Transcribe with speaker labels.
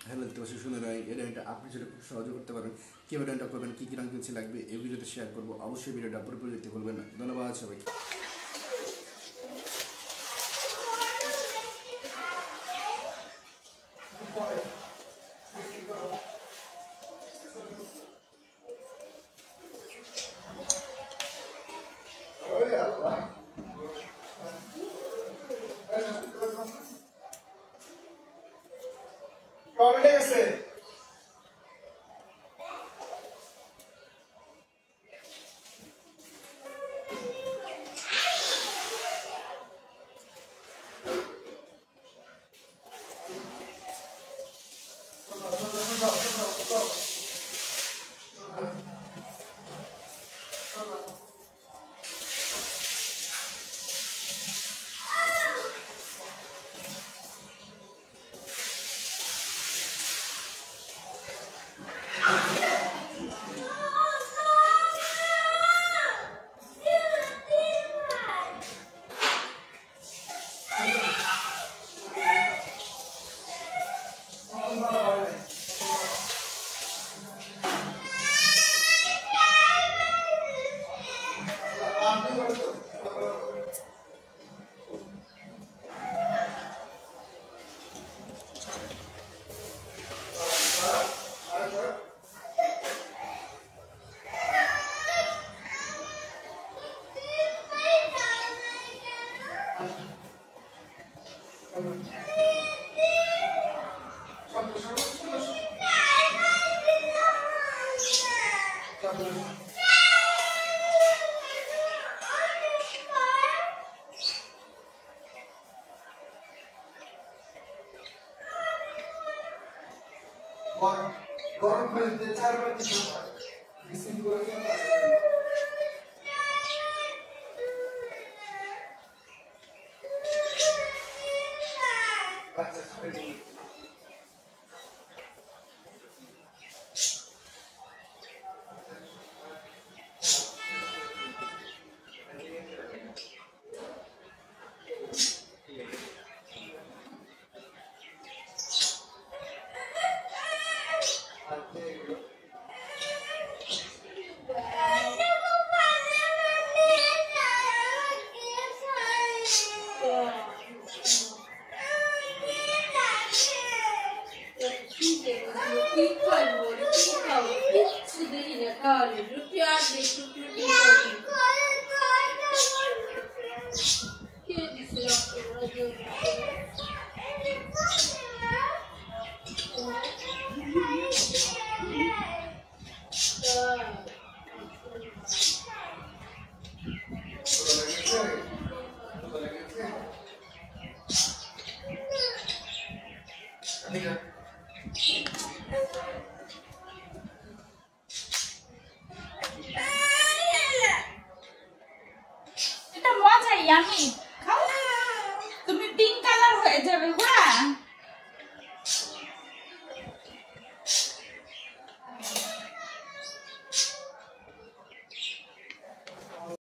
Speaker 1: Hello দেখতে পাচ্ছি সুন্দর এই রানটা আপনি যেটা খুব সহজে করতে পারেন। কীভাবে রানটা করবেন, কী কী রান কিনছে লাগবে এই ভিডিওতে শেয়ার করবো। অবশ্যই ভিডিওটা পুরোপুরি দেখতে ভুলবেন না। ধন্যবাদ সবাইকে।
Speaker 2: গরম করে দিতে 4 বার দিতে হয় রিসিভ করে
Speaker 3: এটা মজাই আমি